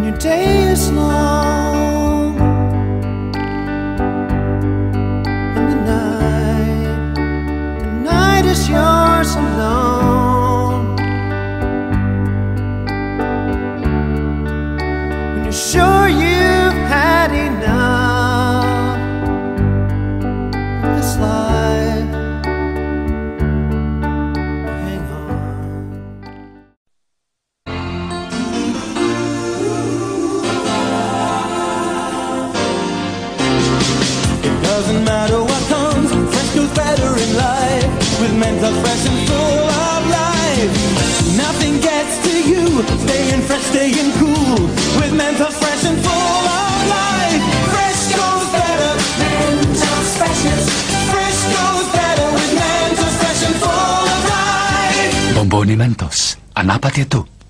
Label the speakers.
Speaker 1: your day is long and the night is yours alone. When you're sure you've had enough of this life, hang on.
Speaker 2: It doesn't matter what comes, fresh goes better in life. With Mentos fresh and full of life, nothing gets to you. Staying fresh, staying cool. With Mentos fresh and full of life, fresh goes better. Mentos freshness, fresh goes better with Mentos fresh and full of life.
Speaker 3: Bomboni Mentos, ανάπατη ετού.